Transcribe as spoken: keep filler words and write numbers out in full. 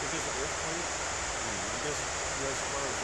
think there's an earthquake. Mm-hmm. I guess U S water